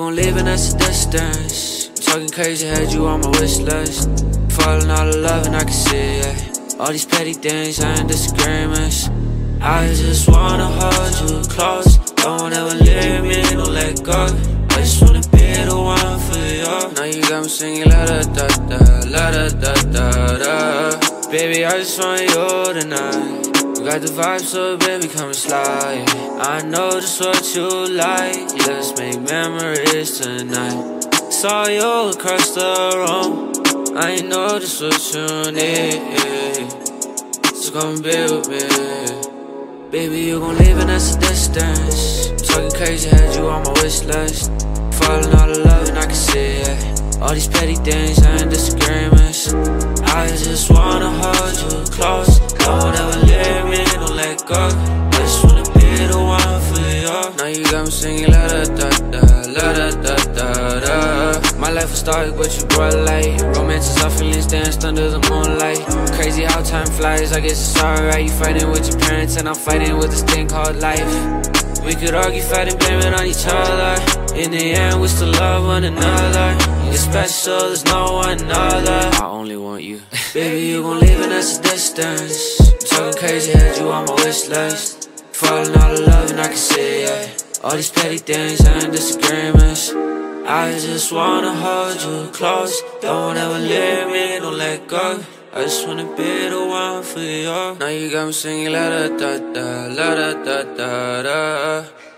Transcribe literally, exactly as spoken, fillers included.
gon' leave and that's a distance. Talking crazy, had you on my wish list. Falling out of love and I can see it. All these petty things and disagreements. I just wanna hold you close. Don't ever leave me, don't let go. I just wanna be the one for you. Now you got me singing la da da da, la da da da da. Baby, I just want you tonight. You got the vibe, so baby, come and slide. I know just what you like. Let's make memories tonight. Saw you across the room. I know just what you need. Just gonna be with me. Baby, you gon' leave and that's a distance. Talking crazy, had you on my wish list. Falling out of love and I can see it. All these petty things and disagreements. I just wanna hold you close. Don't ever leave me, don't let go. I just wanna be the one for you. Now you got me singing la da da da, la da da da da. My life was dark, but you brought light. Romance is our feelings danced under the moonlight. Crazy how time flies, I guess it's alright. You fighting with your parents and I'm fighting with this thing called life. We could argue, fight and blame it on each other. In the end, we still love one another. You're special, there's no one other. I only want you. Baby, you gon' leave and that's a distance. I'm talking crazy, had you on my wish list. Falling out of love and I can see it. All these petty things and disagreements. I just wanna hold you close. Don't ever leave me, don't let go. I just wanna be the one for you. Now you got me singing la da da da, la da da da da.